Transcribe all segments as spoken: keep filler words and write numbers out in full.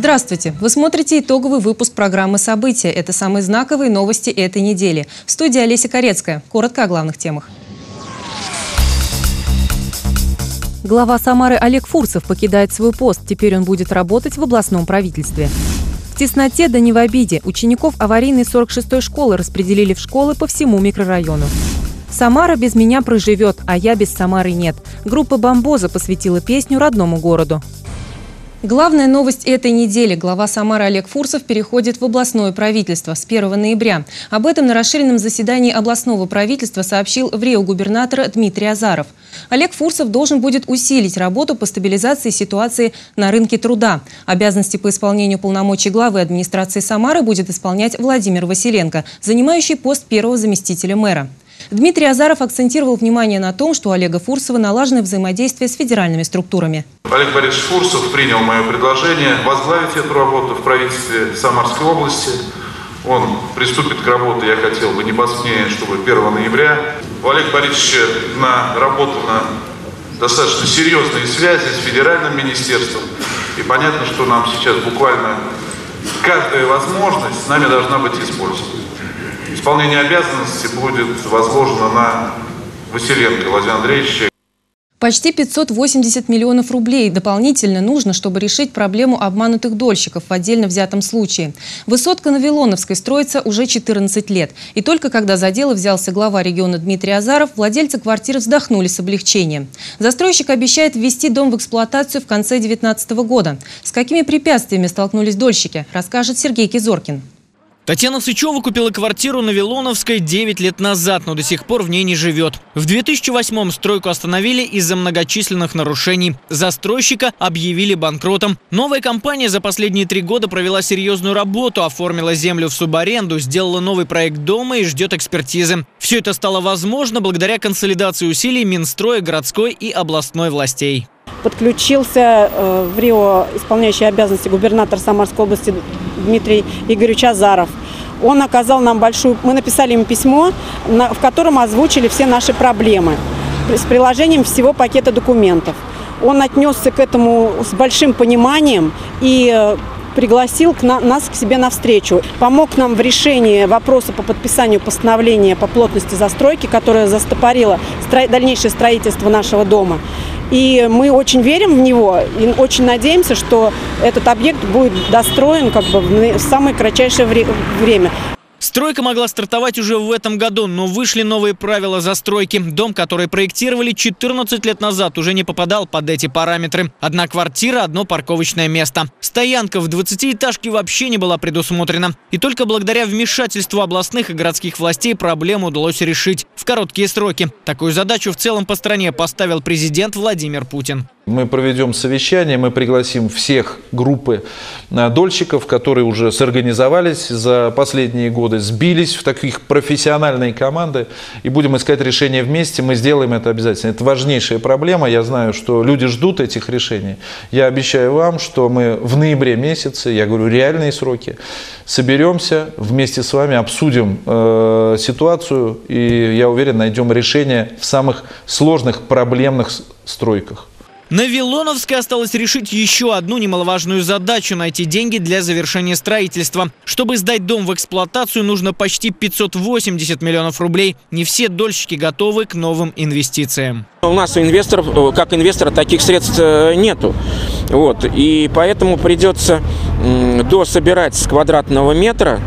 Здравствуйте! Вы смотрите итоговый выпуск программы «События». Это самые знаковые новости этой недели. В студии Олеся Корецкая. Коротко о главных темах. Глава Самары Олег Фурсов покидает свой пост. Теперь он будет работать в областном правительстве. В тесноте да не в обиде. Учеников аварийной сорок шестой школы распределили в школы по всему микрорайону. «Самара без меня проживет, а я без Самары нет». Группа «Бомбоза» посвятила песню родному городу. Главная новость этой недели. Глава Самары Олег Фурсов переходит в областное правительство с первого ноября. Об этом на расширенном заседании областного правительства сообщил в РИО губернатор Дмитрий Азаров. Олег Фурсов должен будет усилить работу по стабилизации ситуации на рынке труда. Обязанности по исполнению полномочий главы администрации Самары будет исполнять Владимир Василенко, занимающий пост первого заместителя мэра. Дмитрий Азаров акцентировал внимание на том, что у Олега Фурсова налажено взаимодействие с федеральными структурами. Олег Борисович Фурсов принял мое предложение возглавить эту работу в правительстве Самарской области. Он приступит к работе, я хотел бы, не позднее, чтобы первого ноября. У Олега Борисовича наработаны достаточно серьезные связи с федеральным министерством. И понятно, что нам сейчас буквально каждая возможность с нами должна быть использована. Исполнение обязанностей будет возложено на Василенко Владимира Андреевича. Почти пятьсот восемьдесят миллионов рублей дополнительно нужно, чтобы решить проблему обманутых дольщиков в отдельно взятом случае. Высотка на Вилоновской строится уже четырнадцать лет. И только когда за дело взялся глава региона Дмитрий Азаров, владельцы квартир вздохнули с облегчением. Застройщик обещает ввести дом в эксплуатацию в конце две тысячи девятнадцатого года. С какими препятствиями столкнулись дольщики, расскажет Сергей Кизоркин. Татьяна Сычева купила квартиру на Вилоновской девять лет назад, но до сих пор в ней не живет. В две тысячи восьмом стройку остановили из-за многочисленных нарушений. Застройщика объявили банкротом. Новая компания за последние три года провела серьезную работу, оформила землю в субаренду, сделала новый проект дома и ждет экспертизы. Все это стало возможно благодаря консолидации усилий Минстроя, городской и областной властей. Подключился э, в РИО исполняющий обязанности губернатор Самарской области Дмитрий Игоревич Азаров. Он оказал нам большую... Мы написали ему письмо, на, в котором озвучили все наши проблемы с приложением всего пакета документов. Он отнесся к этому с большим пониманием и э, пригласил к на, нас к себе навстречу. Помог нам в решении вопроса по подписанию постановления по плотности застройки, которое застопорило стро... дальнейшее строительство нашего дома. И мы очень верим в него и очень надеемся, что этот объект будет достроен как бы в самое кратчайшее время. Стройка могла стартовать уже в этом году, но вышли новые правила застройки. Дом, который проектировали четырнадцать лет назад, уже не попадал под эти параметры. Одна квартира, одно парковочное место. Стоянка в двадцатиэтажке вообще не была предусмотрена. И только благодаря вмешательству областных и городских властей проблему удалось решить в короткие сроки. Такую задачу в целом по стране поставил президент Владимир Путин. Мы проведем совещание, мы пригласим всех группы дольщиков, которые уже сорганизовались за последние годы, сбились в таких профессиональные команды и будем искать решения вместе. Мы сделаем это обязательно. Это важнейшая проблема. Я знаю, что люди ждут этих решений. Я обещаю вам, что мы в ноябре месяце, я говорю реальные сроки, соберемся вместе с вами, обсудим э, ситуацию и, я уверен, найдем решение в самых сложных проблемных стройках. На Вилоновской осталось решить еще одну немаловажную задачу – найти деньги для завершения строительства. Чтобы сдать дом в эксплуатацию, нужно почти пятьсот восемьдесят миллионов рублей. Не все дольщики готовы к новым инвестициям. У нас у инвесторов, как инвестора, таких средств нету. Вот. И поэтому придется дособирать с квадратного метра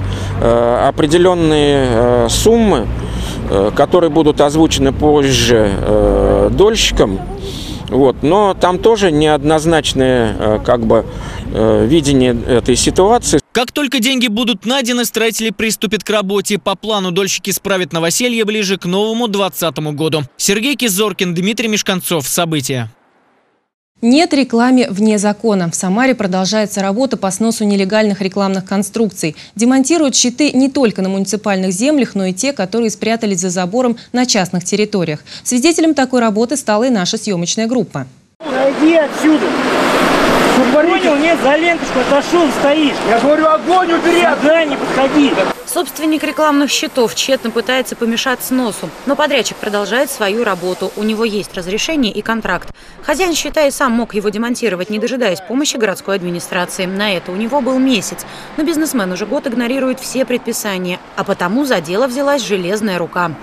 определенные суммы, которые будут озвучены позже дольщикам. Вот. Но там тоже неоднозначное как бы, видение этой ситуации. Как только деньги будут найдены, строители приступят к работе. По плану дольщики справят новоселье ближе к новому двадцатому году. Сергей Кизоркин, Дмитрий Мешканцов. События. Нет рекламе вне закона. В Самаре продолжается работа по сносу нелегальных рекламных конструкций. Демонтируют щиты не только на муниципальных землях, но и те, которые спрятались за забором на частных территориях. Свидетелем такой работы стала и наша съемочная группа. Уйди отсюда! Понял, нет, за ленточку отошел, стоишь. Я говорю, огонь убери, сюда не подходи. Собственник рекламных щитов тщетно пытается помешать сносу, но подрядчик продолжает свою работу. У него есть разрешение и контракт. Хозяин щита и сам мог его демонтировать, не дожидаясь помощи городской администрации. На это у него был месяц. Но бизнесмен уже год игнорирует все предписания, а потому за дело взялась железная рука.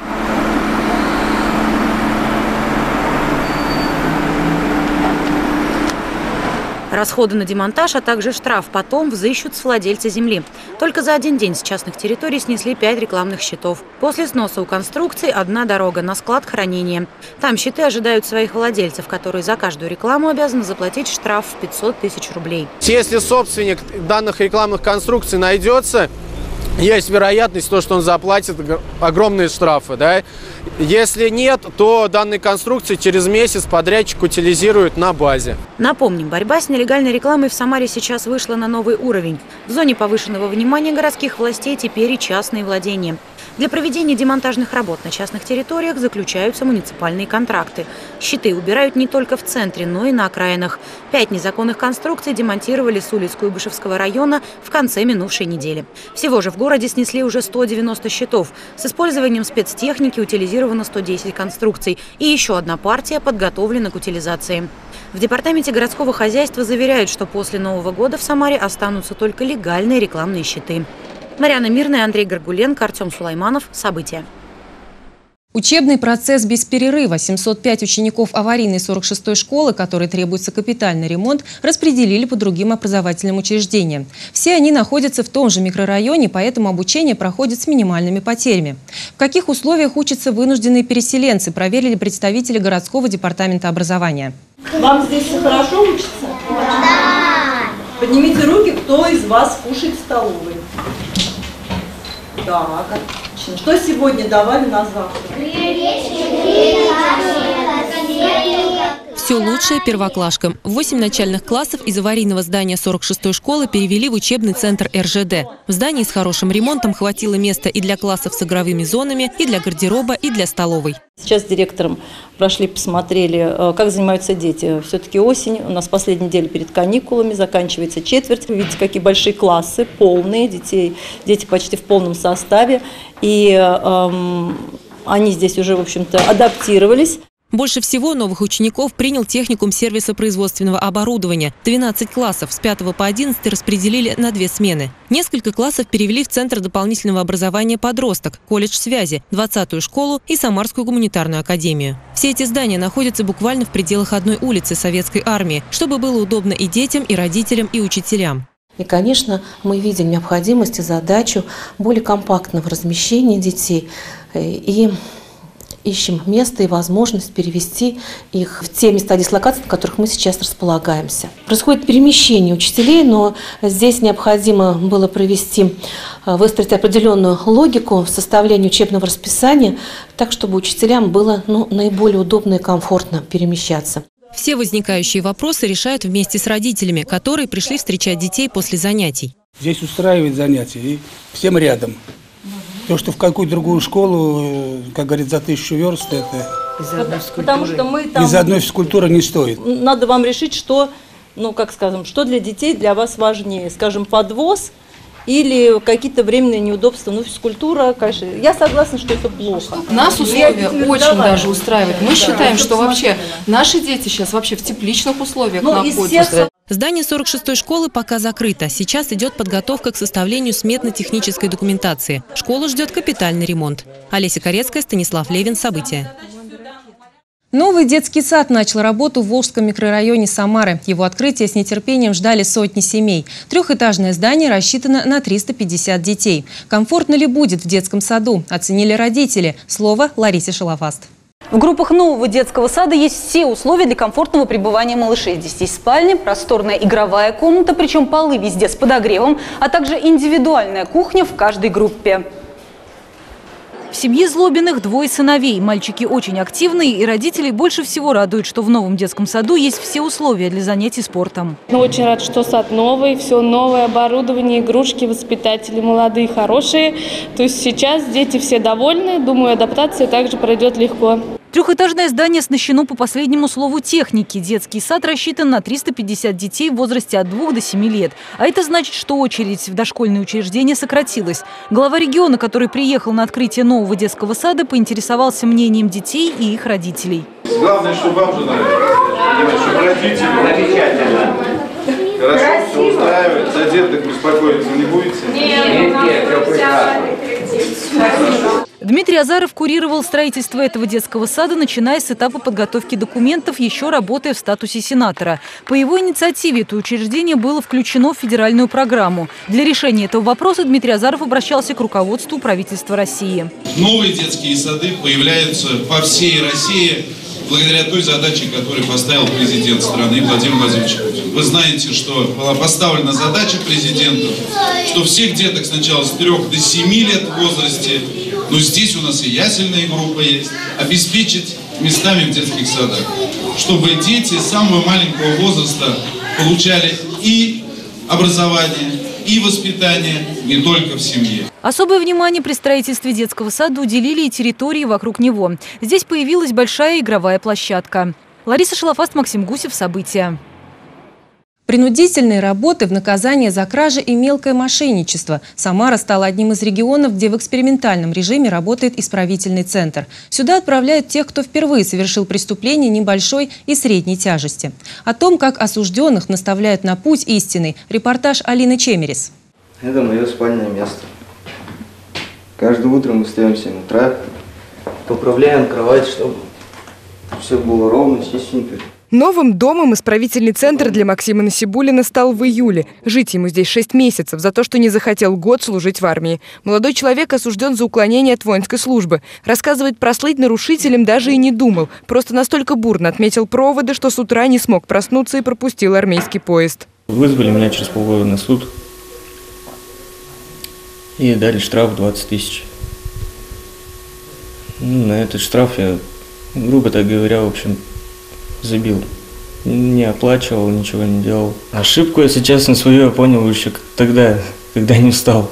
Расходы на демонтаж, а также штраф потом взыщут с владельца земли. Только за один день с частных территорий снесли пять рекламных щитов. После сноса у конструкций одна дорога на склад хранения. Там щиты ожидают своих владельцев, которые за каждую рекламу обязаны заплатить штраф в пятьсот тысяч рублей. Если собственник данных рекламных конструкций найдется, есть вероятность, то, что он заплатит огромные штрафы. Да? Если нет, то данные конструкции через месяц подрядчик утилизирует на базе. Напомним, борьба с нелегальной рекламой в Самаре сейчас вышла на новый уровень. В зоне повышенного внимания городских властей теперь и частные владения. Для проведения демонтажных работ на частных территориях заключаются муниципальные контракты. Щиты убирают не только в центре, но и на окраинах. Пять незаконных конструкций демонтировали с улиц Куйбышевского района в конце минувшей недели. Всего же в городе снесли уже сто девяносто щитов. С использованием спецтехники утилизировано сто десять конструкций. И еще одна партия подготовлена к утилизации. В департаменте городского хозяйства заверяют, что после Нового года в Самаре останутся только легальные рекламные щиты. Марьяна Мирная, Андрей Горгуленко, Артем Сулайманов. События. Учебный процесс без перерыва. семьсот пять учеников аварийной сорок шестой школы, которой требуется капитальный ремонт, распределили по другим образовательным учреждениям. Все они находятся в том же микрорайоне, поэтому обучение проходит с минимальными потерями. В каких условиях учатся вынужденные переселенцы, проверили представители городского департамента образования. Вам здесь все хорошо учится? Да! Поднимите руки, кто из вас кушает в столовой. Так, отлично. Что сегодня давали на завтрак? Все лучшее первоклашкам. Восемь начальных классов из аварийного здания сорок шестой школы перевели в учебный центр эр жэ дэ. В здании с хорошим ремонтом хватило места и для классов с игровыми зонами, и для гардероба, и для столовой. Сейчас с директором прошли, посмотрели, как занимаются дети. Все-таки осень, у нас последняя неделя перед каникулами, заканчивается четверть. Вы видите, какие большие классы, полные, детей, дети почти в полном составе. И эм, они здесь уже, в общем-то, адаптировались. Больше всего новых учеников принял техникум сервиса производственного оборудования. двенадцать классов с пятого по одиннадцатый распределили на две смены. Несколько классов перевели в Центр дополнительного образования «Подросток», колледж связи, двадцатую школу и Самарскую гуманитарную академию. Все эти здания находятся буквально в пределах одной улицы Советской армии, чтобы было удобно и детям, и родителям, и учителям. И, конечно, мы видим необходимость и задачу более компактного размещения детей и ищем место и возможность перевести их в те места дислокации, в которых мы сейчас располагаемся. Происходит перемещение учителей, но здесь необходимо было провести, выстроить определенную логику в составлении учебного расписания, так, чтобы учителям было ну, наиболее удобно и комфортно перемещаться. Все возникающие вопросы решают вместе с родителями, которые пришли встречать детей после занятий. Здесь устраивает занятия и всем рядом. То, что в какую другую школу, как говорит, за тысячу верст, это Потому что мы там... из одной физкультуры не стоит. Надо вам решить, что, ну, как скажем, что для детей для вас важнее. Скажем, подвоз или какие-то временные неудобства. Ну, физкультура, конечно. Я согласна, что это плохо. Нас условия очень даже устраивают. Мы считаем, что вообще наши дети сейчас вообще в тепличных условиях находятся. Здание сорок шестой школы пока закрыто. Сейчас идет подготовка к составлению сметно-технической документации. Школу ждет капитальный ремонт. Олеся Корецкая, Станислав Левин. События. Новый детский сад начал работу в Волжском микрорайоне Самары. Его открытие с нетерпением ждали сотни семей. Трехэтажное здание рассчитано на триста пятьдесят детей. Комфортно ли будет в детском саду? Оценили родители. Слово Ларисе Шалафаст. В группах нового детского сада есть все условия для комфортного пребывания малышей. Здесь есть спальня, просторная игровая комната, причем полы везде с подогревом, а также индивидуальная кухня в каждой группе. В семье Злобиных двое сыновей. Мальчики очень активные, и родителей больше всего радует, что в новом детском саду есть все условия для занятий спортом. Ну, очень рад, что сад новый, все новое оборудование, игрушки, воспитатели молодые, хорошие. То есть сейчас дети все довольны. Думаю, адаптация также пройдет легко. Трехэтажное здание оснащено по последнему слову техники. Детский сад рассчитан на триста пятьдесят детей в возрасте от двух до семи лет. А это значит, что очередь в дошкольные учреждения сократилась. Глава региона, который приехал на открытие нового детского сада, поинтересовался мнением детей и их родителей. Главное, что вам же нравится, чтобы родители. Замечательно. Хорошо, все устраивает. За деток беспокоиться не будете? Нет, нет, все прекрасно. Дмитрий Азаров курировал строительство этого детского сада, начиная с этапа подготовки документов, еще работая в статусе сенатора. По его инициативе это учреждение было включено в федеральную программу. Для решения этого вопроса Дмитрий Азаров обращался к руководству правительства России. Новые детские сады появляются по всей России благодаря той задаче, которую поставил президент страны Владимир Владимирович Путин. Вы знаете, что была поставлена задача президента, что всех деток сначала с трёх до семи лет в возрасте, но здесь у нас и ясельная группа есть, обеспечить местами в детских садах, чтобы дети с самого маленького возраста получали и образование, и воспитание не только в семье. Особое внимание при строительстве детского сада уделили и территории вокруг него. Здесь появилась большая игровая площадка. Лариса Шалафаст, Максим Гусев. События. Принудительные работы в наказание за кражи и мелкое мошенничество. Самара стала одним из регионов, где в экспериментальном режиме работает исправительный центр. Сюда отправляют тех, кто впервые совершил преступление небольшой и средней тяжести. О том, как осужденных наставляют на путь истинный, репортаж Алины Чемерис. Это мое спальное место. Каждое утро мы встаем в семь утра, поправляем кровать, чтобы все было ровно, чистенько. Новым домом исправительный центр для Максима Насибуллина стал в июле. Жить ему здесь шесть месяцев за то, что не захотел год служить в армии. Молодой человек осужден за уклонение от воинской службы. Рассказывает, прослыть нарушителем даже и не думал. Просто настолько бурно отметил проводы, что с утра не смог проснуться и пропустил армейский поезд. Вызвали меня через полгода на суд и дали штраф двадцать тысяч. Ну, на этот штраф я, грубо так говоря, в общем, забил. Не оплачивал, ничего не делал. Ошибку, если честно, свою я понял еще тогда, когда не встал.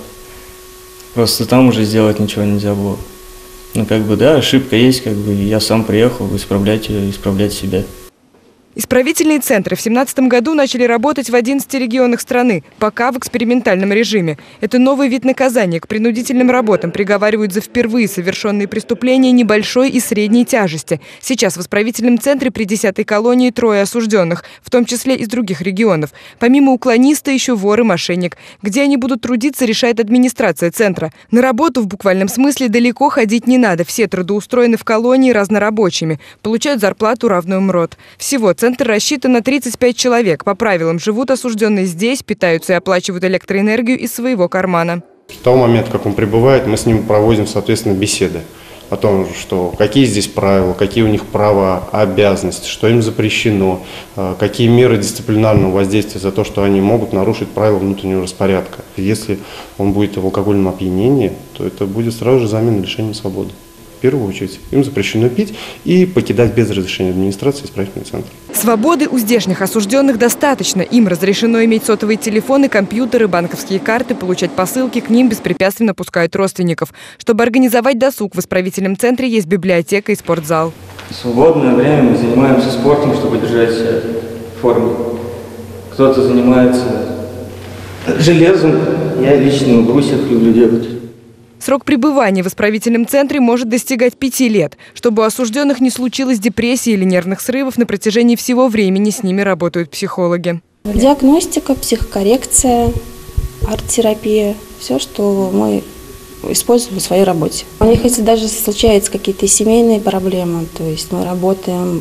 Просто там уже сделать ничего нельзя было. Ну, как бы, да, ошибка есть, как бы, я сам приехал исправлять ее, исправлять себя. Исправительные центры в две тысячи семнадцатом году начали работать в одиннадцати регионах страны, пока в экспериментальном режиме. Это новый вид наказания. К принудительным работам приговаривают за впервые совершенные преступления небольшой и средней тяжести. Сейчас в исправительном центре при десятой колонии трое осужденных, в том числе из других регионов. Помимо уклониста еще вор и мошенник. Где они будут трудиться, решает администрация центра. На работу в буквальном смысле далеко ходить не надо. Все трудоустроены в колонии разнорабочими. Получают зарплату, равную МРОТ. Всего центр рассчитан на тридцать пять человек. По правилам живут осужденные здесь, питаются и оплачивают электроэнергию из своего кармана. С того момента, как он прибывает, мы с ним проводим, соответственно, беседы о том, что какие здесь правила, какие у них права, обязанности, что им запрещено, какие меры дисциплинарного воздействия за то, что они могут нарушить правила внутреннего распорядка. Если он будет в алкогольном опьянении, то это будет сразу же замена лишения свободы. В первую очередь, им запрещено пить и покидать без разрешения администрации исправительный центр. Свободы у здешних осужденных достаточно. Им разрешено иметь сотовые телефоны, компьютеры, банковские карты, получать посылки. К ним беспрепятственно пускают родственников. Чтобы организовать досуг, в исправительном центре есть библиотека и спортзал. В свободное время мы занимаемся спортом, чтобы держать себя в форме. Кто-то занимается железом, я лично в брусьях люблю делать. Срок пребывания в исправительном центре может достигать пяти лет. Чтобы у осужденных не случилось депрессии или нервных срывов, на протяжении всего времени с ними работают психологи. Диагностика, психокоррекция, арт-терапия – все, что мы используем в своей работе. У них, если даже случаются какие-то семейные проблемы, то есть мы работаем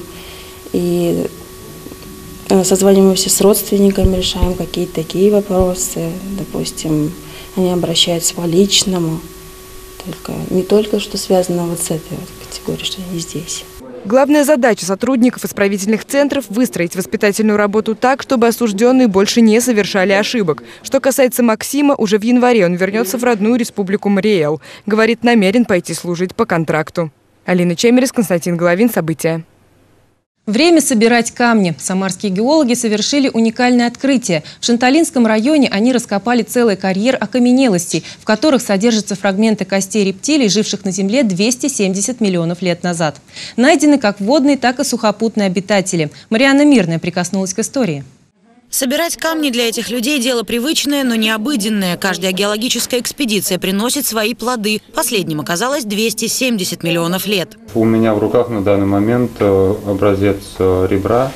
и созваниваемся с родственниками, решаем какие-то такие вопросы. Допустим, они обращаются по личному. Только, не только что связано вот с этой вот категорией, что они здесь. Главная задача сотрудников исправительных центров – выстроить воспитательную работу так, чтобы осужденные больше не совершали ошибок. Что касается Максима, уже в январе он вернется в родную республику Мариэл. Говорит, намерен пойти служить по контракту. Алина Чемерис, Константин Головин. События. Время собирать камни. Самарские геологи совершили уникальное открытие. В Шанталинском районе они раскопали целый карьер окаменелостей, в которых содержатся фрагменты костей рептилий, живших на Земле двести семьдесят миллионов лет назад. Найдены как водные, так и сухопутные обитатели. Марианна Мирная прикоснулась к истории. Собирать камни для этих людей – дело привычное, но не обыденное. Каждая геологическая экспедиция приносит свои плоды. Последним оказалось двести семьдесят миллионов лет. У меня в руках на данный момент образец ребра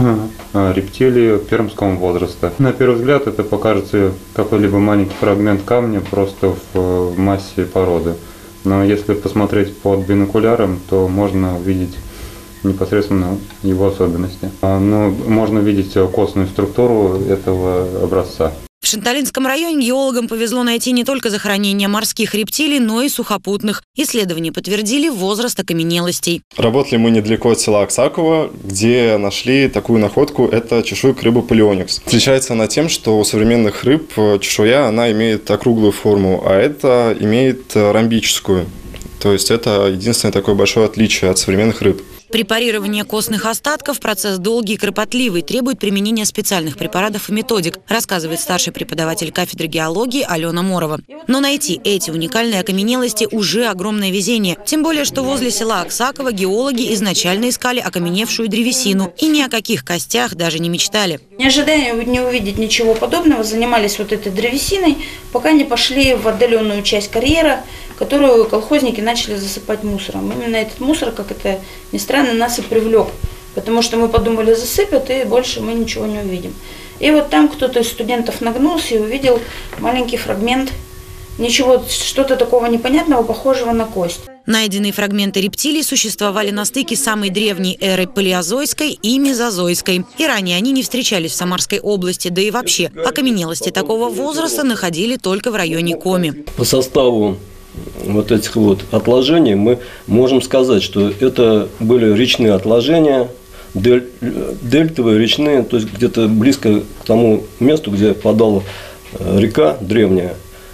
рептилии пермского возраста. На первый взгляд это покажется какой-либо маленький фрагмент камня просто в массе породы. Но если посмотреть под бинокуляром, то можно увидеть непосредственно его особенности. Но можно видеть костную структуру этого образца. В Шанталинском районе геологам повезло найти не только захоронения морских рептилий, но и сухопутных. Исследования подтвердили возраст окаменелостей. Работали мы недалеко от села Аксаково, где нашли такую находку. Это чешуйка рыбы палеоникс. Отличается она тем, что у современных рыб чешуя она имеет округлую форму, а это имеет ромбическую. То есть это единственное такое большое отличие от современных рыб. Препарирование костных остатков – процесс долгий и кропотливый, требует применения специальных препаратов и методик, рассказывает старший преподаватель кафедры геологии Алена Морова. Но найти эти уникальные окаменелости уже огромное везение. Тем более, что возле села Аксаково геологи изначально искали окаменевшую древесину и ни о каких костях даже не мечтали. Не ожидая не увидеть ничего подобного, занимались вот этой древесиной, пока не пошли в отдаленную часть карьера, которую колхозники начали засыпать мусором. Именно этот мусор, как это ни странно, нас и привлек, потому что мы подумали, засыпят, и больше мы ничего не увидим. И вот там кто-то из студентов нагнулся и увидел маленький фрагмент, ничего, что-то такого непонятного, похожего на кость. Найденные фрагменты рептилий существовали на стыке самой древней эры палеозойской и мезозойской. И ранее они не встречались в Самарской области, да и вообще окаменелости такого возраста находили только в районе Коми. По составу вот этих вот отложений мы можем сказать, что это были речные отложения, дель, дельтовые речные, то есть где-то близко к тому месту, где подала река древняя,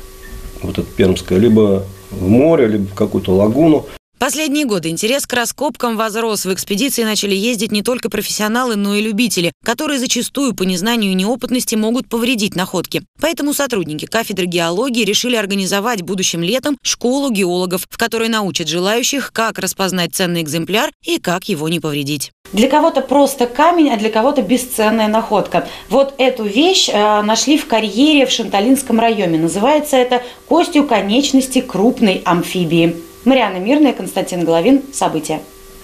вот эта пермская, либо в море, либо в какую-то лагуну. Последние годы интерес к раскопкам возрос. В экспедиции начали ездить не только профессионалы, но и любители, которые зачастую по незнанию и неопытности могут повредить находки. Поэтому сотрудники кафедры геологии решили организовать будущим летом школу геологов, в которой научат желающих, как распознать ценный экземпляр и как его не повредить. Для кого-то просто камень, а для кого-то бесценная находка. Вот эту вещь э, нашли в карьере в Шанталинском районе. Называется это «Костью конечности крупной амфибии». Марианна Мирная, Константин Головин. События.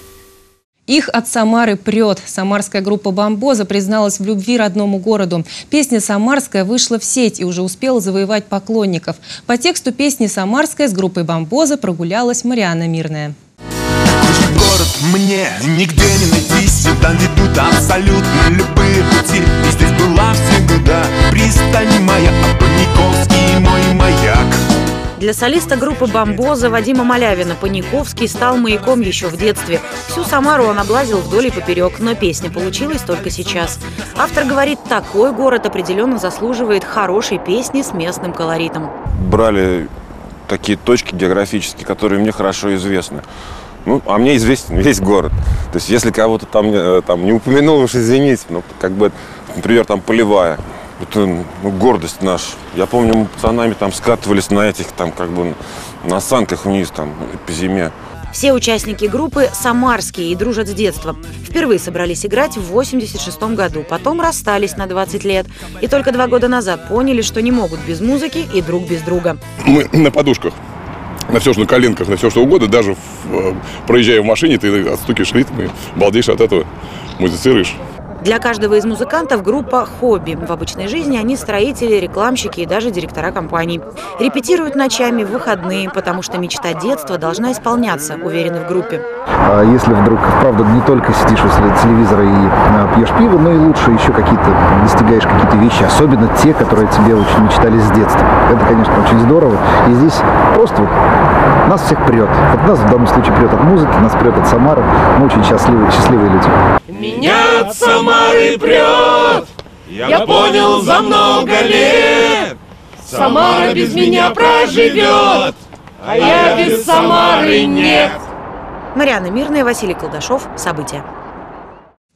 Их от Самары прет. Самарская группа «Бамбоза» призналась в любви родному городу. Песня «Самарская» вышла в сеть и уже успела завоевать поклонников. По тексту песни «Самарская» с группой «Бамбоза» прогулялась Марианна Мирная. Город мне нигде не найти, сюда ведут абсолютно любые пути. И здесь была всегда пристань моя, а Паниковский мой маяк. Для солиста группы «Бамбоза» Вадима Малявина Паниковский стал маяком еще в детстве. Всю Самару он облазил вдоль и поперек, но песня получилась только сейчас. Автор говорит, такой город определенно заслуживает хорошей песни с местным колоритом. Брали такие точки географические, которые мне хорошо известны. Ну, а мне известен весь город. То есть, если кого-то там, там не упомянул, уж извините, ну, как бы, например, там Полевая. Это ну, гордость наша. Я помню, мы пацанами там скатывались на этих, там, как бы, на санках вниз, там, по зиме. Все участники группы самарские и дружат с детства. Впервые собрались играть в восемьдесят шестом году, потом расстались на двадцать лет. И только два года назад поняли, что не могут без музыки и друг без друга. Мы на подушках. На все, что на коленках, на все, что угодно, даже в, проезжая в машине, ты отстукиваешь ритм и балдеешь от этого, музицируешь. Для каждого из музыкантов группа «Хобби». В обычной жизни они строители, рекламщики и даже директора компаний. Репетируют ночами в выходные, потому что мечта детства должна исполняться, уверены в группе. А если вдруг, правда, не только сидишь возле телевизора и а, пьешь пиво, но и лучше еще какие-то достигаешь какие-то вещи, особенно те, которые тебе очень мечтались с детства. Это, конечно, очень здорово. И здесь просто вот нас всех прет. Вот нас в данном случае прет от музыки, нас прет от Самары. Мы очень счастливые, счастливые люди. Меня от Самары прет, я понял за много лет. Самара без меня проживет, а я без Самары нет. Марианна Мирная, Василий Колдашов. События.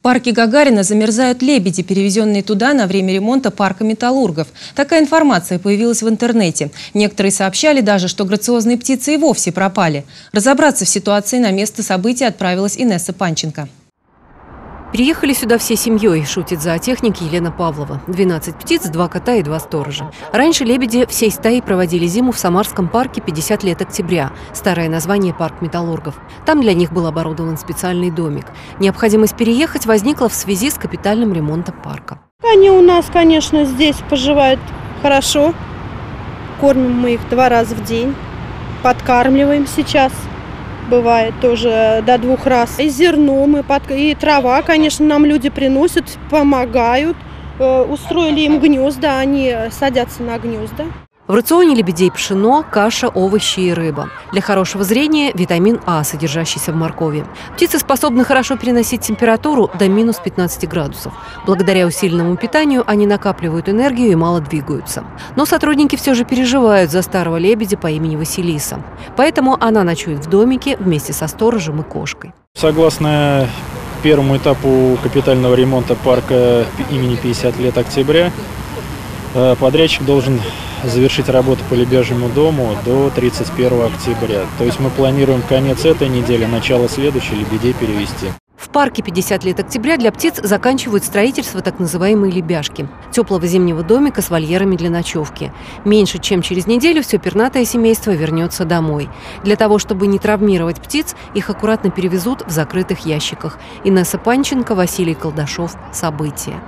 парке Гагарина замерзают лебеди, перевезенные туда на время ремонта парка металлургов. Такая информация появилась в интернете. Некоторые сообщали даже, что грациозные птицы и вовсе пропали. Разобраться в ситуации на место события отправилась Инесса Панченко. Приехали сюда всей семьей, шутит зоотехник Елена Павлова. двенадцать птиц, два кота и два сторожа. Раньше лебеди всей стаей проводили зиму в Самарском парке пятьдесят лет октября. Старое название «Парк металлургов». Там для них был оборудован специальный домик. Необходимость переехать возникла в связи с капитальным ремонтом парка. Они у нас, конечно, здесь поживают хорошо. Кормим мы их два раза в день. Подкармливаем сейчас. Бывает тоже до двух раз. И зерно мы, под... и трава, конечно, нам люди приносят, помогают. Э, устроили им гнезда, они садятся на гнезда. В рационе лебедей пшено, каша, овощи и рыба. Для хорошего зрения витамин А, содержащийся в моркови. Птицы способны хорошо переносить температуру до минус пятнадцати градусов. Благодаря усиленному питанию они накапливают энергию и мало двигаются. Но сотрудники все же переживают за старого лебедя по имени Василиса. Поэтому она ночует в домике вместе со сторожем и кошкой. Согласно первому этапу капитального ремонта парка имени пятьдесят лет октября, подрядчик должен завершить работу по лебяжьему дому до тридцать первого октября. То есть мы планируем конец этой недели, начало следующей лебедей перевести. В парке пятьдесят лет октября для птиц заканчивают строительство так называемой лебяжки – теплого зимнего домика с вольерами для ночевки. Меньше чем через неделю все пернатое семейство вернется домой. Для того, чтобы не травмировать птиц, их аккуратно перевезут в закрытых ящиках. Инесса Панченко, Василий Колдашов. События.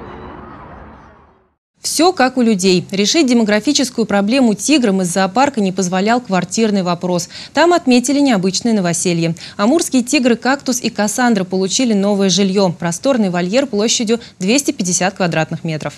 Все как у людей. Решить демографическую проблему тиграм из зоопарка не позволял квартирный вопрос. Там отметили необычное новоселье. Амурские тигры «Кактус» и «Кассандра» получили новое жилье. Просторный вольер площадью двести пятьдесят квадратных метров.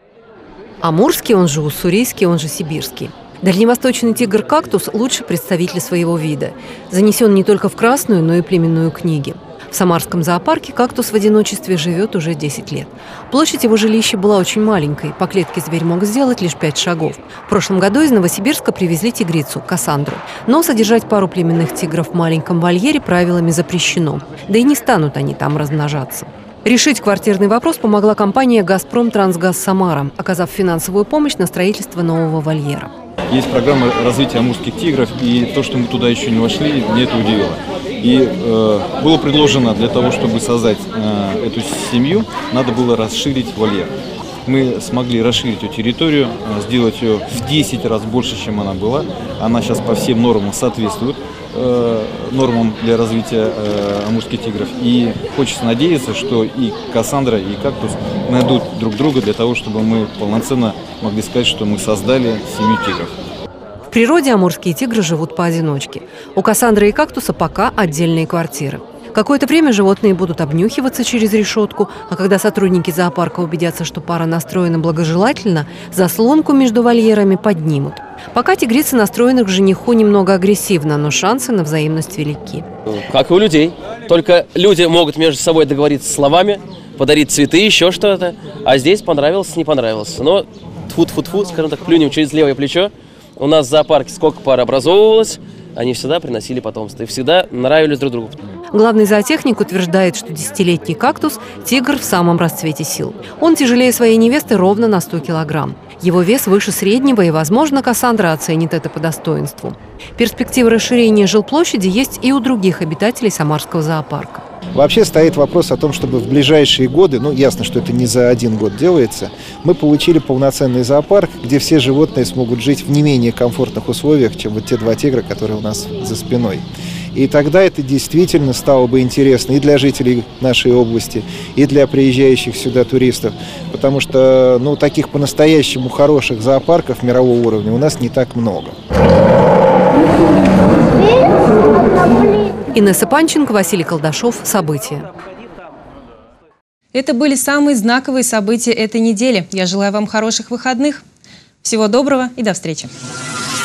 Амурский, он же уссурийский, он же сибирский. Дальневосточный тигр «Кактус» – лучший представитель своего вида. Занесен не только в Красную, но и племенную книги. В Самарском зоопарке «Кактус» в одиночестве живет уже десять лет. Площадь его жилища была очень маленькой. По клетке зверь мог сделать лишь пять шагов. В прошлом году из Новосибирска привезли тигрицу – Кассандру. Но содержать пару племенных тигров в маленьком вольере правилами запрещено. Да и не станут они там размножаться. Решить квартирный вопрос помогла компания «Газпром Трансгаз Самара», оказав финансовую помощь на строительство нового вольера. Есть программа развития амурских тигров, и то, что мы туда еще не вошли, мне это удивило. И э, было предложено для того, чтобы создать э, эту семью, надо было расширить вольер. Мы смогли расширить эту территорию, э, сделать ее в десять раз больше, чем она была. Она сейчас по всем нормам соответствует э, нормам для развития э, амурских тигров. И хочется надеяться, что и Кассандра, и Кактус найдут друг друга для того, чтобы мы полноценно могли сказать, что мы создали семью тигров. В природе амурские тигры живут поодиночке. У Кассандры и Кактуса пока отдельные квартиры. Какое-то время животные будут обнюхиваться через решетку, а когда сотрудники зоопарка убедятся, что пара настроена благожелательно, заслонку между вольерами поднимут. Пока тигрицы настроены к жениху немного агрессивно, но шансы на взаимность велики. Как и у людей. Только люди могут между собой договориться словами, подарить цветы, еще что-то. А здесь понравилось, не понравилось. Но тьфу-тьфу-тьфу, скажем так, плюнем через левое плечо. У нас в зоопарке сколько пар образовывалось, они всегда приносили потомство и всегда нравились друг другу. Главный зоотехник утверждает, что десятилетний «Кактус» – тигр в самом расцвете сил. Он тяжелее своей невесты ровно на сто килограмм. Его вес выше среднего, и, возможно, Кассандра оценит это по достоинству. Перспективы расширения жилплощади есть и у других обитателей Самарского зоопарка. Вообще стоит вопрос о том, чтобы в ближайшие годы, ну ясно, что это не за один год делается, мы получили полноценный зоопарк, где все животные смогут жить в не менее комфортных условиях, чем вот те два тигра, которые у нас за спиной. И тогда это действительно стало бы интересно и для жителей нашей области, и для приезжающих сюда туристов, потому что ну, таких по-настоящему хороших зоопарков мирового уровня у нас не так много. Инесса Панченко, Василий Колдашов. События. Это были самые знаковые события этой недели. Я желаю вам хороших выходных. Всего доброго и до встречи.